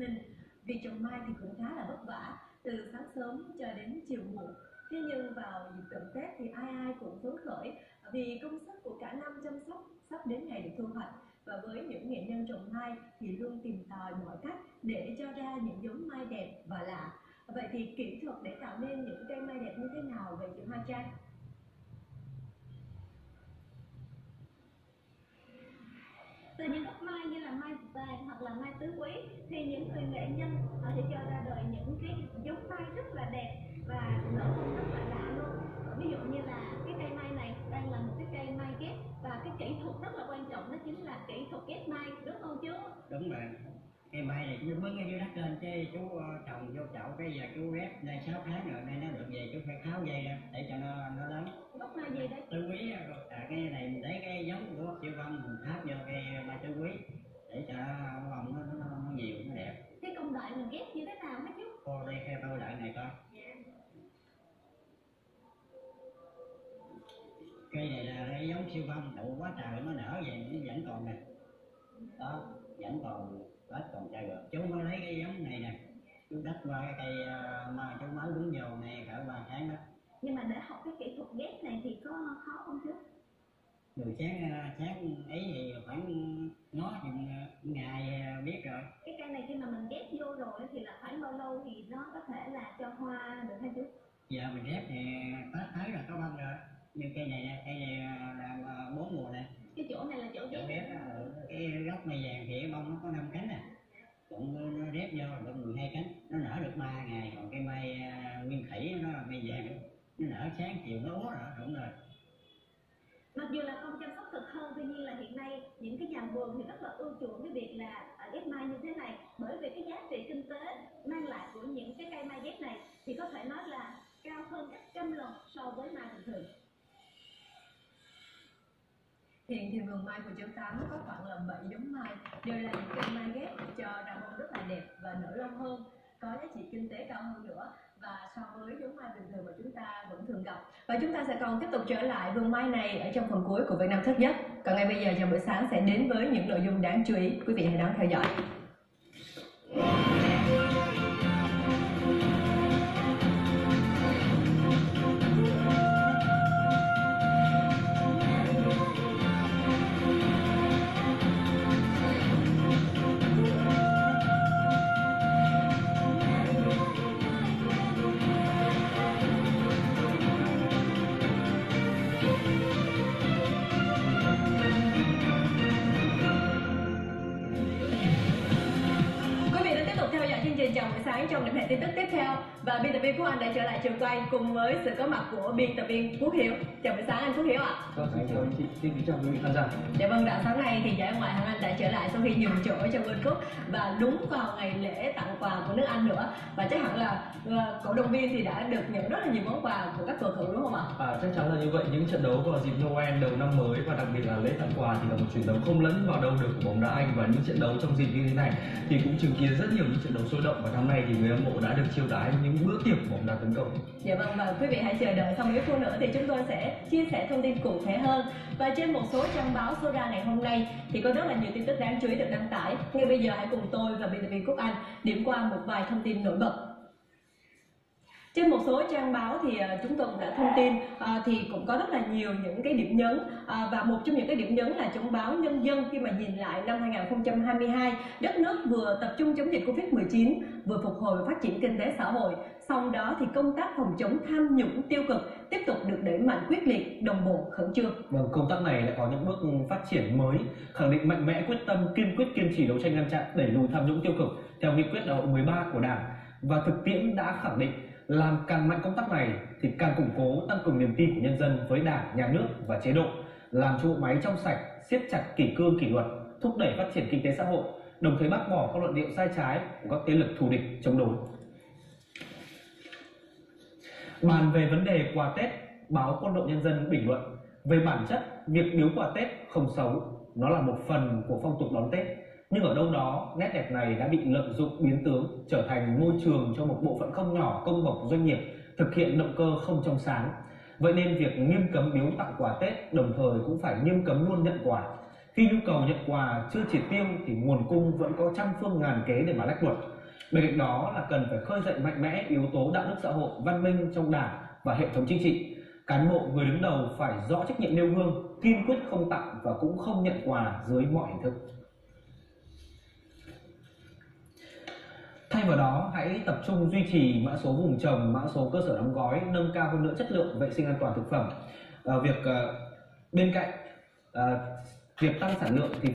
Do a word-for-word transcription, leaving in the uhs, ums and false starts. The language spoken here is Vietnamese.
Ninh. Việc trồng mai thì cũng khá là vất vả, từ sáng sớm cho đến chiều muộn. Thế nhưng vào dịp cận Tết thì ai ai cũng phấn khởi vì công sức của cả năm chăm sóc sắp đến ngày được thu hoạch. Và với những nghệ nhân trồng mai thì luôn tìm tòi mọi cách để cho ra những giống mai đẹp và lạ. Vậy thì kỹ thuật để tạo nên những cây mai đẹp như thế nào vậy chị Hoa Trang? Từ những gốc mai như là mai vàng hoặc là mai tứ quý thì những người nghệ nhân họ sẽ cho ra đời những cái giống mai rất là đẹp và nở bông rất là lạ luôn. Ví dụ như là cái cây mai này đang là một cái cây mai ghép, và cái kỹ thuật rất là quan trọng đó chính là kỹ thuật ghép mai, đúng không chú? Đúng rồi. Cây mai này chú bứng cái dưới đất lên chứ chú trồng vô chậu cái giờ chú ghép đây sáu tháng rồi nay nó được về chú phải tháo dây ra để cho nó nó lớn. Gốc mai gì đấy? Tứ quý à, cái này mình lấy cái giống của siêu vân mình tháp vô cây mai tứ quý để cho bông nó, nó, nó nhiều nó đẹp. Cái công đoạn mình ghép như thế nào hả chú? Cô đây theo tôi lại này coi. Cây này là cái giống siêu vân đậu quá trời nó nở vậy nó vẫn còn nè. Đó, vẫn còn hết còn trời rồi. Chú mới lấy cái giống này nè. Chú đắp qua cái cây mà chú mới đứng vô này cỡ ba tháng đó. Nhưng mà để học cái kỹ thuật ghép này thì có khó không chú? Người sáng sáng ấy thì khoảng nó chừng ngày biết rồi. Cái cây này khi mà mình ghép vô rồi thì là khoảng bao lâu thì nó có thể là cho hoa được hả chú? Giờ mình ghép thì Tết tới là có bông rồi. Như cây này nè, cây này là bốn mùa nè. Cái chỗ này là chỗ ghép. Chỗ ghép đó, cái gốc mai vàng thì bông nó có năm cánh nè. Cũng nó ghép vô là mười hai cánh, nó nở được ba ngày. Còn cây mai nguyên thủy nó là mai vàng, nó nở sáng chiều nó úa rồi, đúng rồi. Mặc dù là không chăm sóc thật hơn, tuy nhiên là hiện nay những cái nhà vườn thì rất là ưa chuộng cái việc là ghép mai như thế này, bởi vì cái giá trị kinh tế mang lại của những cái cây mai ghép này thì có thể nói là cao hơn gấp trăm lần so với mai bình thường. Hiện thì vườn mai của chúng ta nó có khoảng là bảy giống mai, đều là những cây mai ghép cho ra bông rất là đẹp và nở lâu hơn, có giá trị kinh tế cao hơn nữa và so với giống mai bình thường mà chúng ta vẫn thường gặp. Và chúng ta sẽ còn tiếp tục trở lại vườn mai này ở trong phần cuối của Việt Nam Thức Giấc. Còn ngay bây giờ chào buổi sáng sẽ đến với những nội dung đáng chú ý, quý vị hãy đón theo dõi. Chào buổi sáng trong những hệ tin tức tiếp theo, và biên tập viên Quốc Anh đã trở lại trường quay cùng với sự có mặt của biên tập viên Quốc Hiếu. Chào buổi sáng anh Quốc Hiếu ạ. Vâng, chào anh chị, xin kính chào quý vị khán giả. Dạ vâng, đã sáng nay thì giải ngoại hạng Anh đã trở lại sau khi nhường chỗ cho World Cup và đúng vào ngày lễ tặng quà của nước Anh nữa, và chắc hẳn là uh, cổ động viên thì đã được nhận rất là nhiều món quà của các cầu thủ đúng không ạ? À, chắc chắn là như vậy. Những trận đấu vào dịp Noel đầu năm mới và đặc biệt là lễ tặng quà thì là một truyền thống không lẫn vào đâu được của bóng đá Anh, và những trận đấu trong dịp như thế này thì cũng chứng kiến rất nhiều những trận đấu sôi động, và năm nay thì người hâm mộ đã được chiêu đãi những bữa tiệc bóng đá tấn công. Dạ vâng, và quý vị hãy chờ đợi sau mấy phút nữa thì chúng tôi sẽ chia sẻ thông tin cụ thể hơn. Và trên một số trang báo số ra ngày hôm nay thì có rất là nhiều tin tức đáng chú ý được đăng tải. Ngay bây giờ hãy cùng tôi và biên tập viên Quốc Anh điểm qua một vài thông tin nổi bật. Trên một số trang báo thì uh, chúng tôi cũng đã thông tin uh, thì cũng có rất là nhiều những cái điểm nhấn, uh, và một trong những cái điểm nhấn là trong báo Nhân dân khi mà nhìn lại năm hai nghìn không trăm hai mươi hai, đất nước vừa tập trung chống dịch Covid mười chín, vừa phục hồi và phát triển kinh tế xã hội. Sau đó thì công tác phòng chống tham nhũng tiêu cực tiếp tục được đẩy mạnh quyết liệt, đồng bộ, khẩn trương. Vâng, công tác này đã có những bước phát triển mới, khẳng định mạnh mẽ quyết tâm kiên quyết kiên trì đấu tranh ngăn chặn đẩy lùi tham nhũng tiêu cực theo nghị quyết đại hội mười ba của Đảng, và thực tiễn đã khẳng định làm càng mạnh công tác này thì càng củng cố, tăng cường niềm tin của nhân dân với Đảng, Nhà nước và chế độ, làm cho bộ máy trong sạch, siết chặt kỷ cương kỷ luật, thúc đẩy phát triển kinh tế xã hội, đồng thời bác bỏ các luận điệu sai trái của các thế lực thù địch chống đối. Bàn về vấn đề quà Tết, báo Quân đội Nhân dân bình luận về bản chất việc biếu quà Tết không xấu, nó là một phần của phong tục đón Tết. Nhưng ở đâu đó, nét đẹp này đã bị lợi dụng biến tướng, trở thành môi trường cho một bộ phận không nhỏ công bộc doanh nghiệp thực hiện động cơ không trong sáng. Vậy nên việc nghiêm cấm biếu tặng quà Tết đồng thời cũng phải nghiêm cấm luôn nhận quà. Khi nhu cầu nhận quà chưa triệt tiêu thì nguồn cung vẫn có trăm phương ngàn kế để mà lách luật. Bên cạnh đó là cần phải khơi dậy mạnh mẽ yếu tố đạo đức xã hội, văn minh trong Đảng và hệ thống chính trị. Cán bộ người đứng đầu phải rõ trách nhiệm nêu gương, kiên quyết không tặng và cũng không nhận quà dưới mọi hình thức. Thay vào đó, hãy tập trung duy trì mã số vùng trồng, mã số cơ sở đóng gói, nâng cao hơn nữa chất lượng vệ sinh an toàn thực phẩm. À, việc uh, bên cạnh uh, việc tăng sản lượng thì